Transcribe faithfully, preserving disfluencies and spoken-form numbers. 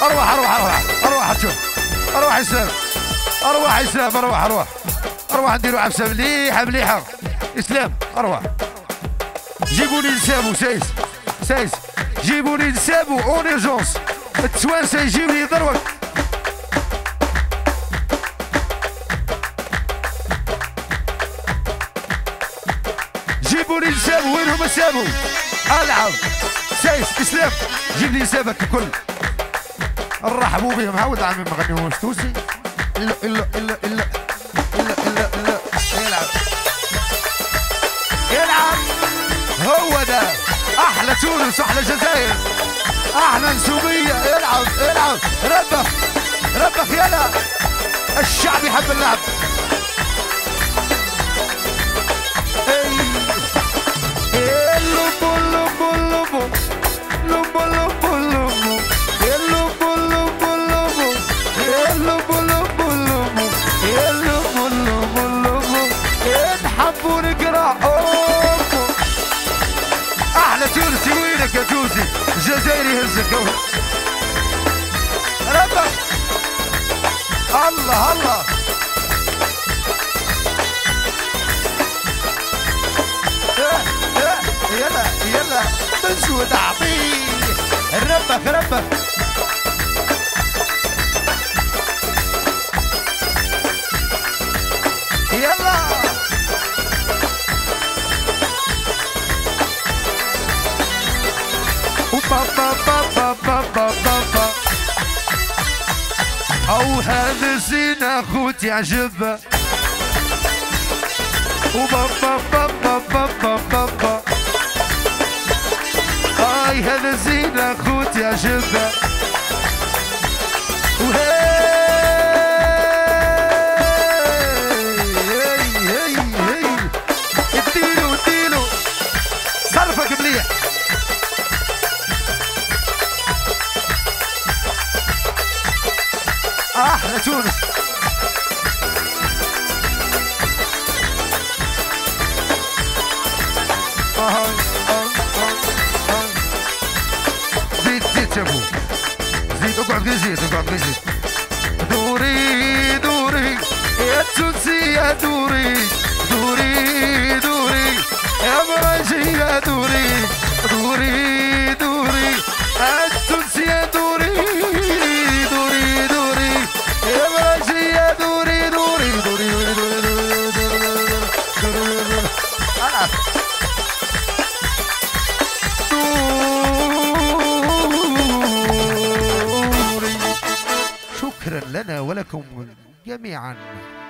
اروح اروح اروح اروح شوف اروح اسلام اروح اسلام اروح اروح اروح نديرو عفسه مليحه مليحه اسلام اروح جيبوا لي نسابو سايس سايس جيبوا لي نسابو اون ايرجونس التوانسه يجيو لي دروك جيبوا لي نسابو وينهم نسابو العب سايس اسلام جيب لي نسابك الكل نرحبوا بهم عاود عامل ما غنيوش توسي الا الا الا الا الا الا الا يلعب يلعب هو ده احلى تونس واحلى الجزائر احلى نسوميه يلعب يلعب ربخ ربخ يلا الشعب يحب اللعب اللوبو اللوبو اللوبو لوبو لوبو لوبو اللوبو اللوبو اللوبو اللوبو لوبو اللوبو اللوبو اللوبو اللوبو نحبوا نقرا اوبو احلى تونسي وينك يا توسي الجزائري هزك ربك الله الله يلا يلا بنسود اعطيه ربك ربك يلا با با با با با با با او هذا زين خوتي عجبه وبا با با با با با با با هاي هذا زين خوتي عجبه وهي هي هي اديلو اديلو صرفك مليح احلى تونس زيد زيد شابو زيد اقعد زيد اقعد زيد دوري دوري يا تونسي يا دوري دوري دوري يا مراجي يا دوري دوري دوري التونسي يا دوري دوري دوري يا مراجي يا دوري دوري دوري دوري دوري دوري شكرا لنا ولكم جميعا.